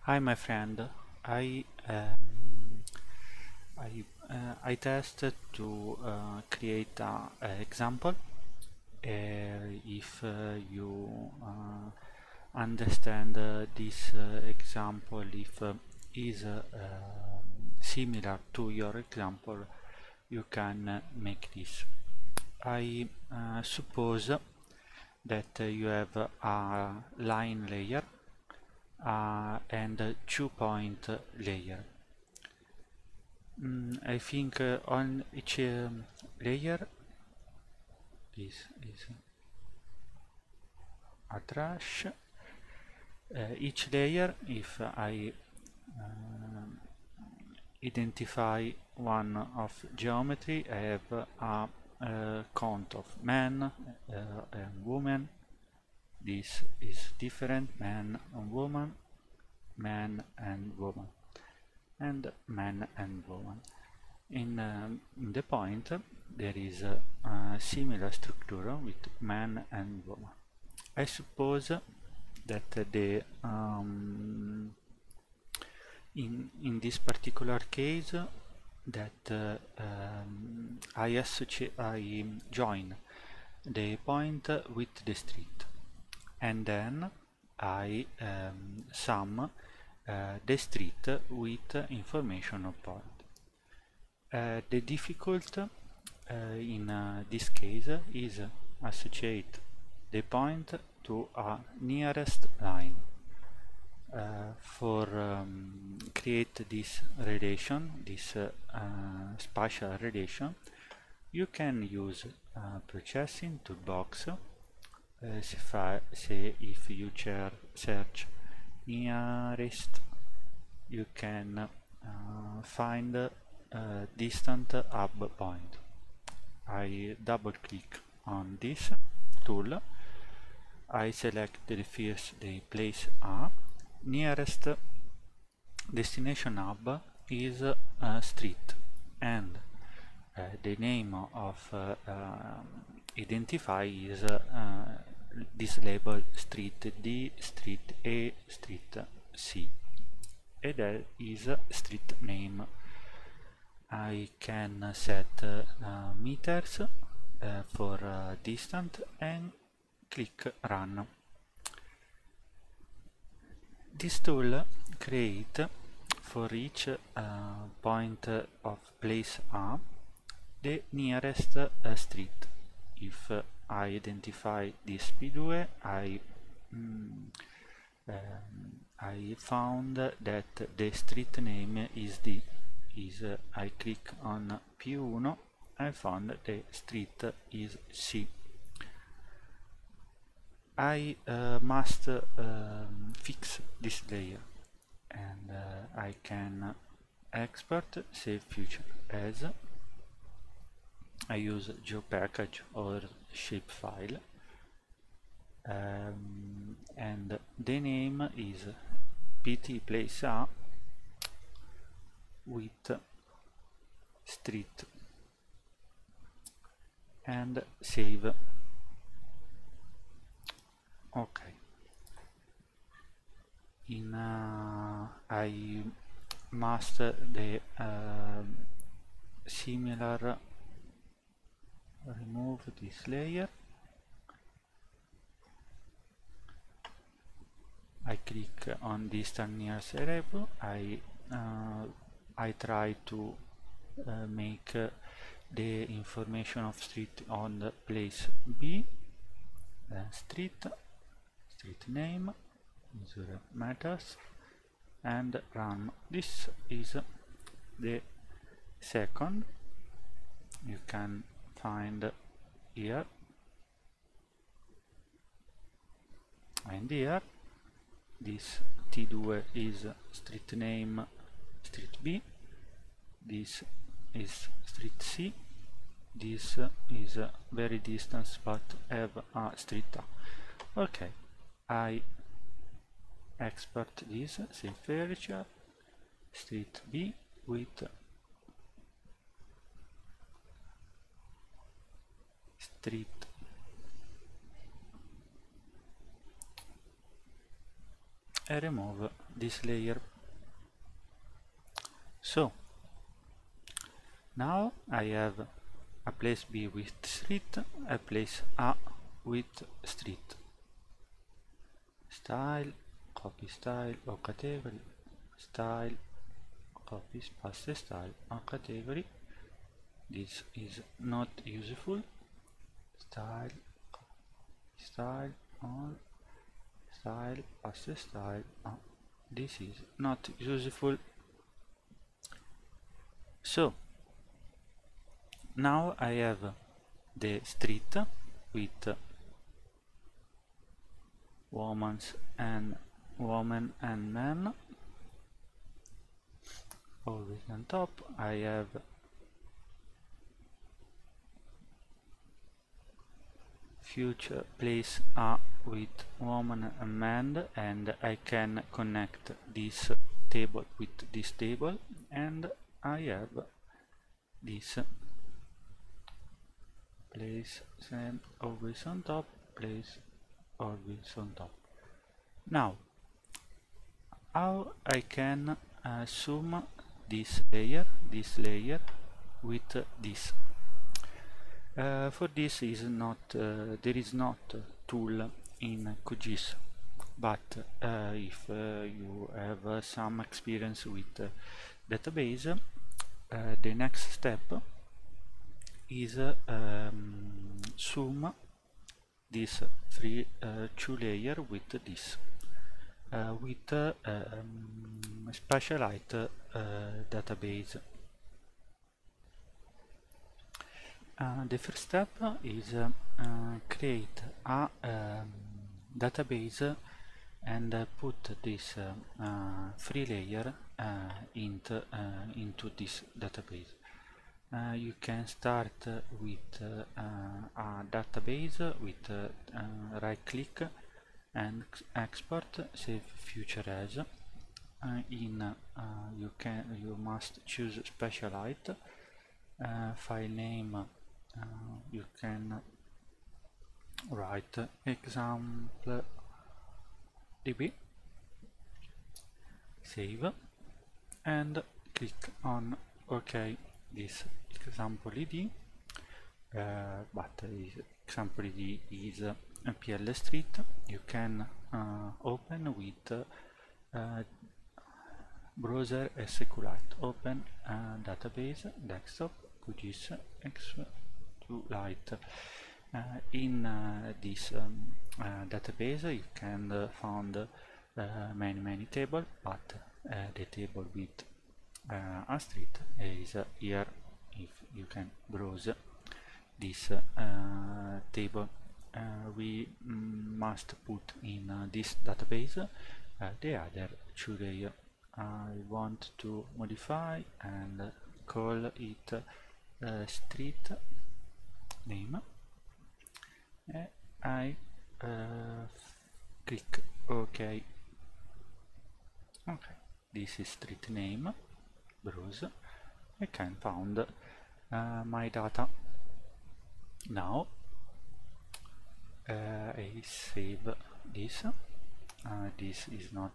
Hi, my friend. I I tested to create a example. If you understand this example, if is similar to your example, you can make this. I suppose that you have a line layer and a 2-point layer. I think on each layer is a trash. Each layer, if I identify one of geometry, I have a count of man and woman. This is different: man and woman, man and woman, and man and woman. In the point, there is a similar structure with man and woman. I suppose that the in this particular case that I join the point with the street, and then I sum the street with information of point. The difficult in this case is associate the point to a nearest line. For create this relation, this spatial relation, you can use processing toolbox. Say if you search nearest, you can find distant hub point. I double click on this tool. I select the first the place A. Nearest destination hub is street, and the name of identify is this label street D, street A, street C, and that is street name. I can set meters for distance and click run. This tool create for each point of place A the nearest street. If I identify this P2, I found that the street name is D. I click on P1, I found the street is C. I must fix this layer, and I can export save future as. I use GeoPackage or shapefile, and the name is pt place A with street, and save. Okay. I must the similar remove this layer. I click on distant nearest variable. I try to make the information of street on the place B, then street name, user matters, and run. This is the second. You can find here and here. This T2 is street name street B, this is street C, this is very distant but have a street A. Okay, I export this, save furniture, street B with street and remove this layer. So now I have a place B with street, a place A with street. Style, copy style or category, style, copy paste style or category. This is not useful. Style, style, all, style, paste style. Oh, this is not useful. So now I have the street with women and men. Always on top I have future place A with woman and man, and I can connect this table with this table, and I have this place and always on top, place always on top. Now how I can zoom this layer with this. For this is not there is not a tool in QGIS, but if you have some experience with database, the next step is zoom this two layer with this with Specialized database. The first step is create a database and put this free layer into this database. You can start with a database with right click and export save future as. You must choose Specialized. File name you can write example db, save and click on OK. This example id, but example id is PL Street. You can open with browser SQLite. Open database desktop QGIS SQLite. In this database you can find many tables, but the table with a street is here. If you can browse this table, we must put in this database the other two layers. I want to modify and call it street name. I click OK. Okay, this is street name. Browse. I can find my data. Now I save this. This is not.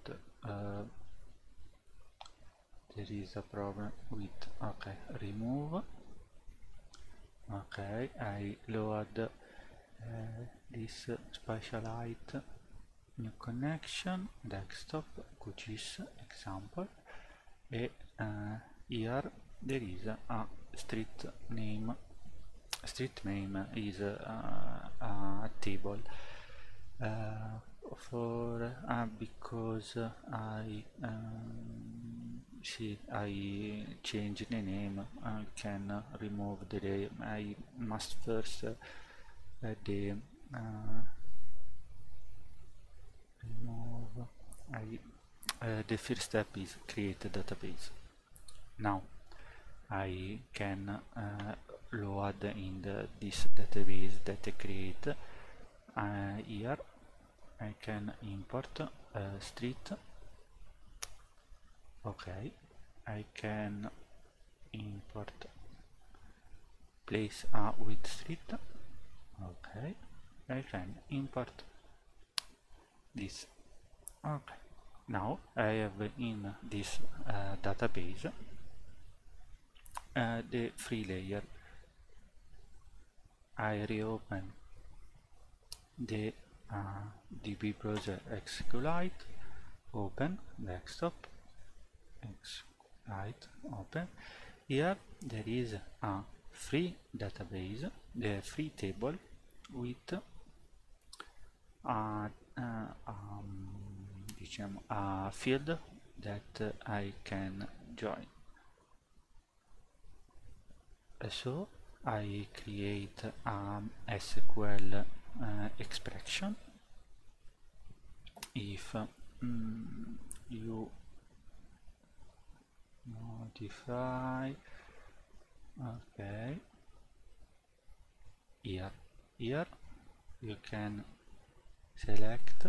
There is a problem with. Okay, remove. Okay, I load this Specialized new connection desktop QGIS example, and here there is a street name. Street name is a table for because I change the name. I can remove the name. I must first remove. The first step is create a database. Now I can load in this database that I create. Here I can import street. Okay, I can import place A with street. Okay, I can import this. Okay, now I have in this database the free layer. I reopen the DB browser SQLite, open desktop, SQLite, open. Here there is a free database, the free table with a field that I can join. So I create a SQL expression. If you modify, okay, here you can select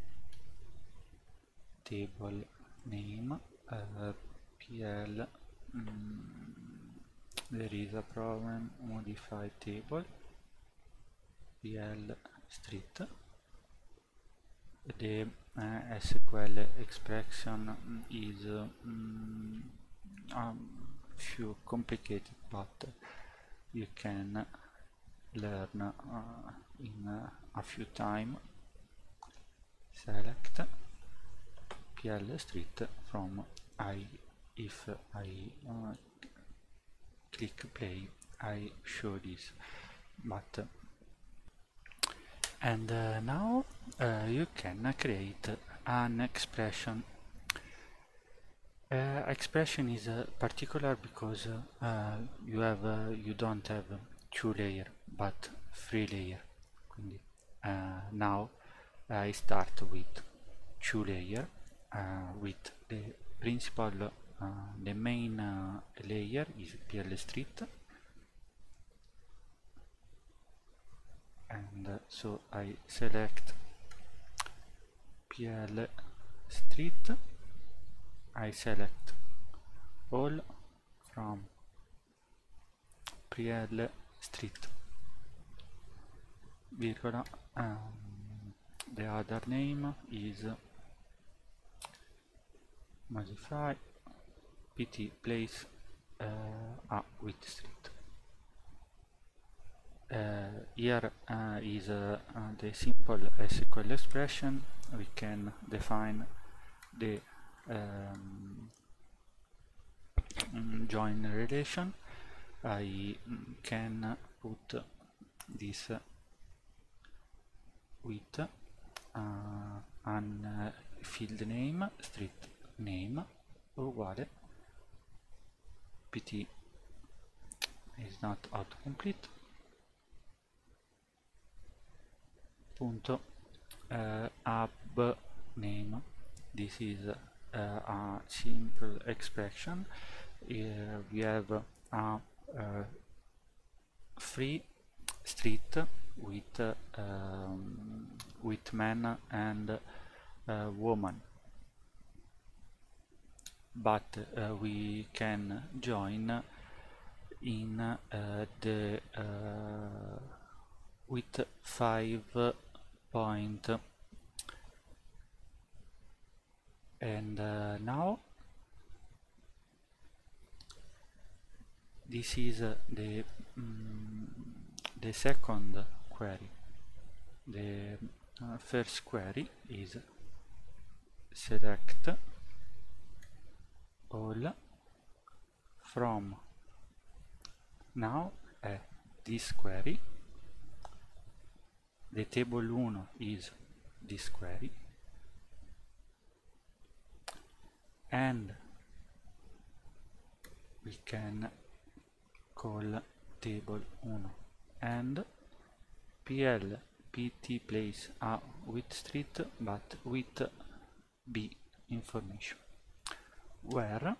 table name, PL, there is a problem, modify table, PL street. The SQL expression is few complicated, but you can learn in a few time. Select PL street from if I click play, I show this, but and now you can create an expression. Expression is particular because you don't have two layer but three layer. Quindi, now I start with two layer with the principal, the main layer is PL street, and so I select PL street, I select all from PL street, virgola, the other name is modify pt place with street. Here is the simple SQL expression. We can define the join relation. I can put this with an field name, street name uguale pt is not autocomplete punto app name. This is a simple expression. We have a free street with man and woman, but we can join in the with 5 point, and now this is the second query. The first query is select all from, now this query, the table 1 is this query, and we can call table 1 and PL pt place a with street but with b information, where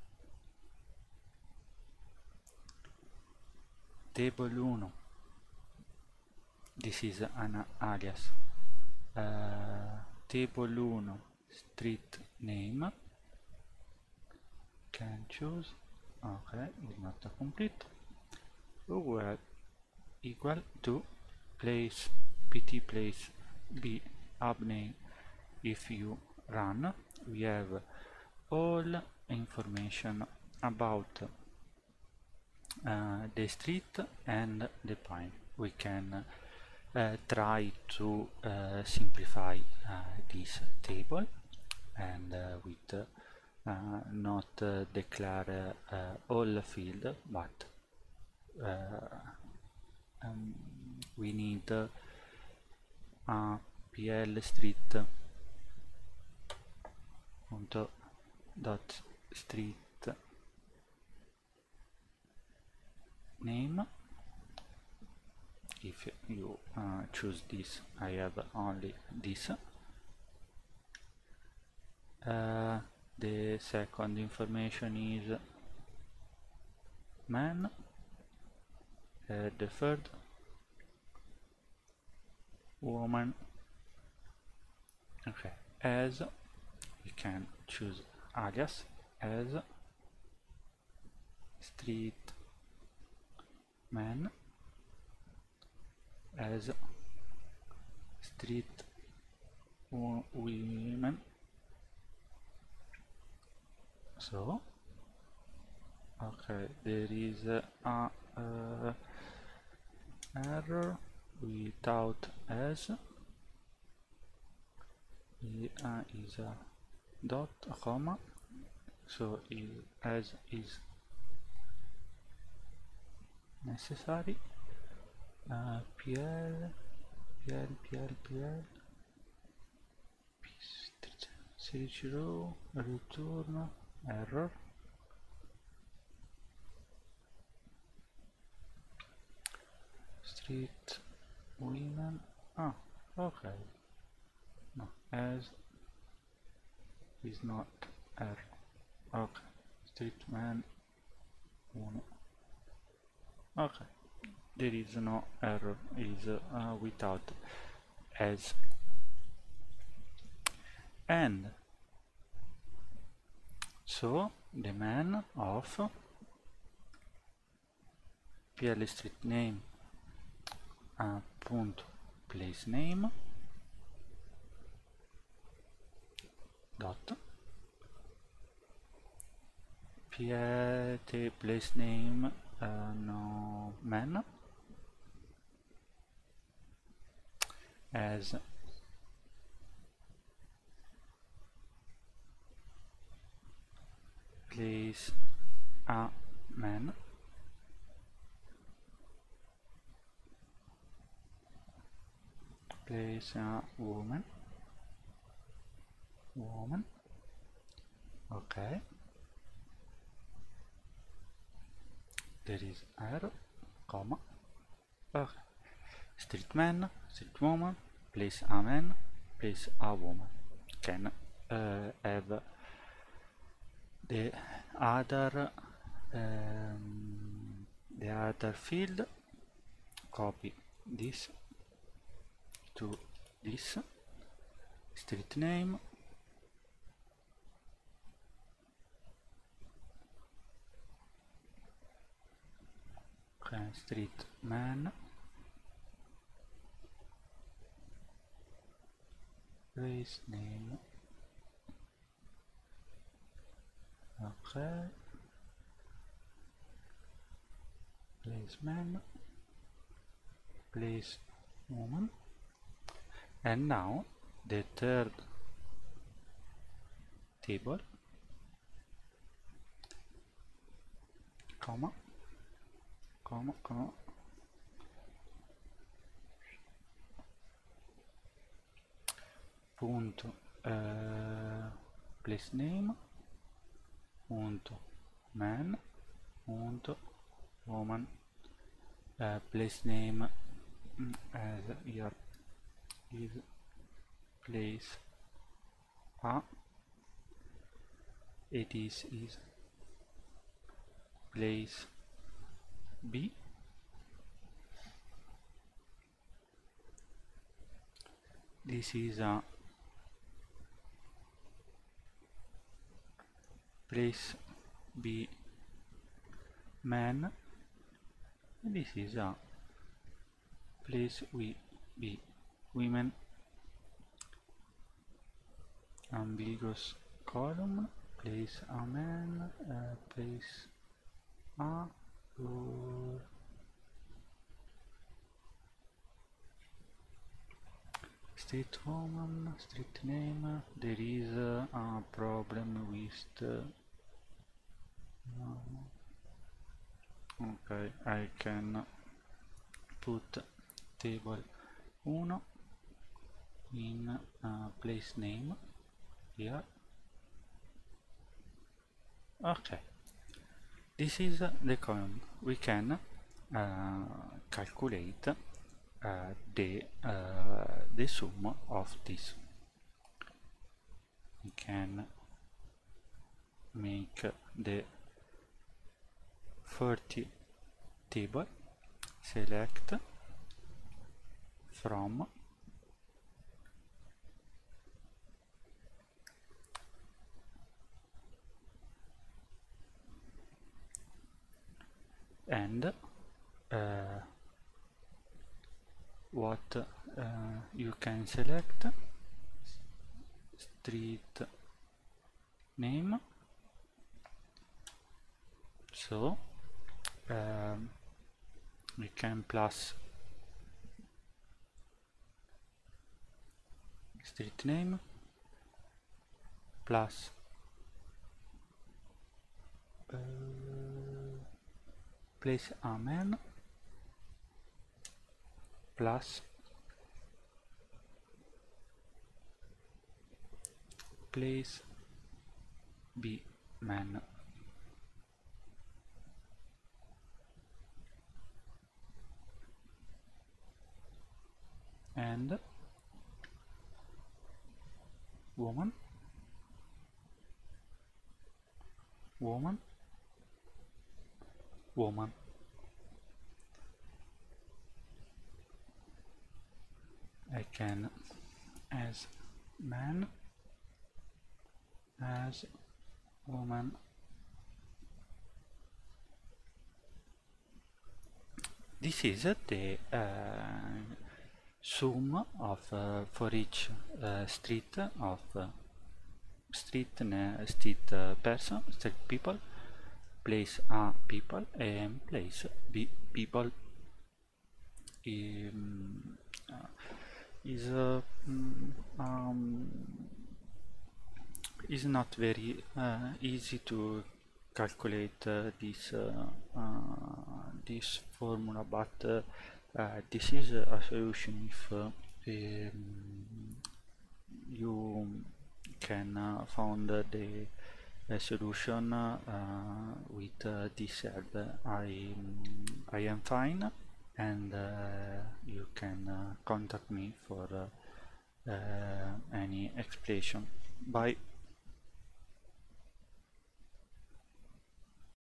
table 1, this is an alias, table 1 street name, can choose, okay, is not a complete, where equal to place pt place b app name if you run, we have all information about the street and the point. We can try to simplify this table and with not declare all field, but we need pl street dot street name. If you choose this, I have only this. The second information is man. The third, woman. Okay, as you can choose alias as street man, as street women. So okay, there is a error without as. Is a dot, a comma, so as is necessary. pl 60 return error. Street women. Okay. No, as is not error. Okay, street man 1. Okay, there is no error, is without as. And so the man of pl street name punto place name dot the place name no man as place a man place a woman. Okay, there is arrow, comma. Okay, street man, street woman, place a man, place a woman. Can have the other field. Copy this to this street name. Okay, street man, place name. Okay, place man, place woman. And now the third table, comma, punto place name punto man punto woman. Place name as here is place a, it is place b, this is a place b man, and this is a place b women. ambiguous column, place a man, place a or street woman, street name. There is a problem with okay, I can put table 1 in place name here. Okay, this is the column. We can calculate the sum of this. We can make the 30 table, select from and what you can select street name, so we can plus street name plus place a man plus place b man. And woman, woman, woman. I can as man, as woman. This is the sum of for each street of street person, street people, place A people and place B people. Is not very easy to calculate this formula, but this is a solution if you can found the solution with this help. I am fine, and you can contact me for any explanation. Bye.